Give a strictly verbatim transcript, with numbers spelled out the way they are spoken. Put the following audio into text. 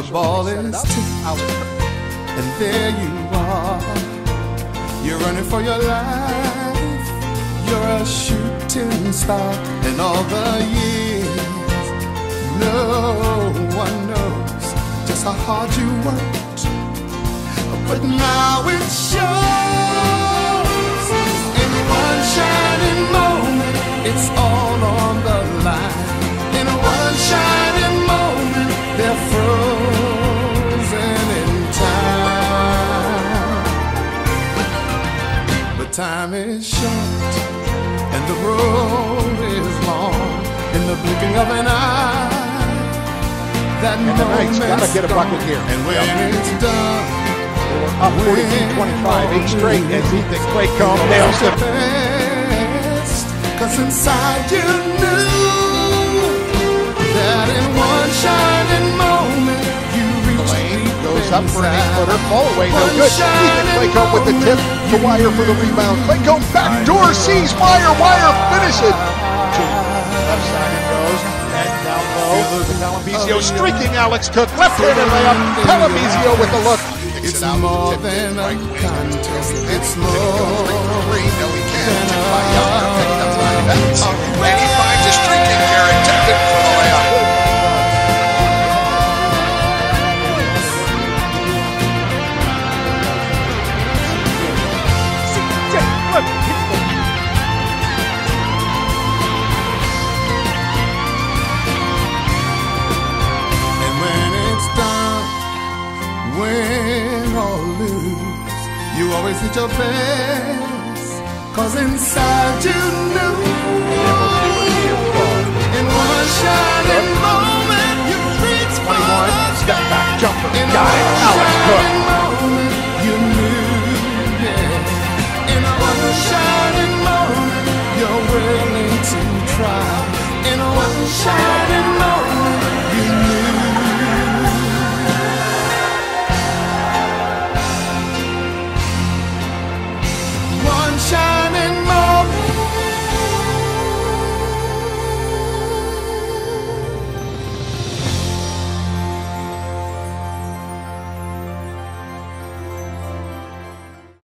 ball is tipped, and there you are. You're running for your life. You're a shooting star. And all the years, no one knows just how hard you worked. But now it shows. In one shining moment, it's all on the line. In one shining moment, they're frozen in time. But time is short and the road is long. In the blinking of an eye, that moment's gotta get a bucket here. And when yep. it's done, up forty-two twenty-five, eight straight as Ethan Claycomb nails it. Cause inside you knew that in one shining moment you reached Lane goes up for an eight-footer, fall away, no good. Ethan Claycomb with the tip to Wire for the rebound. Claycomb backdoor sees Wire, Wire finish it. Left side it goes, and down low. Bellarmine streaking Alex Cook, left-handed layup. Bellarmine with the look. It's more than a contest. It's more than a and he finds a streaking carry, tipped it for the layup. And when it's done, win or lose, you always hit your best. Cause inside you knew, in one shining moment you reached for twenty-one, step back, jumper, got it.